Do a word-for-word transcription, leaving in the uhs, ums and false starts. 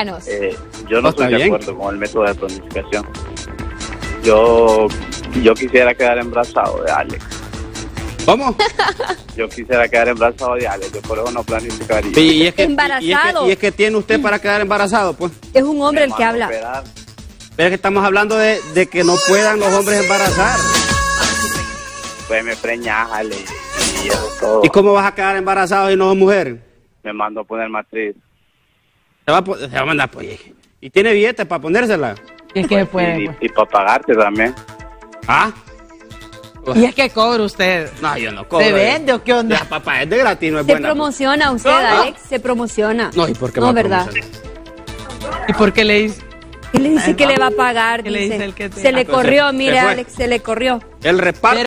Eh, yo no estoy de acuerdo con el método de planificación. Yo, yo quisiera quedar embarazado de Alex. ¿Cómo? Yo quisiera quedar embarazado de Alex, yo por eso no planificaría. Y, y, es que, Embarazado. Y, es que, y es que tiene usted para quedar embarazado, pues. Es un hombre el que habla. Operar. Pero es que estamos hablando de, de que no puedan los hombres embarazar. Pues me preñas, Alex, y eso es todo. ¿Y cómo vas a quedar embarazado si no sos mujer? Me mando a poner matriz. Se va a, se va a mandar, pues. ¿Y tiene billetes para ponérsela? Y es que puede. Y, y, y para pagarte también. ¿Ah? Y es que cobra usted. No, yo no cobro. ¿Se vende o qué onda? Ya, papá, es de gratis, no es Se buena. promociona usted, ¿Cómo? Alex, se promociona. No, ¿y por qué No, me ¿verdad? promociona? ¿Y por qué le dice? ¿Qué le dice que le va a pagar? ¿Qué le Dice. dice el que te- Se le Entonces, corrió, se mire, fue. Alex, se le corrió. El reparto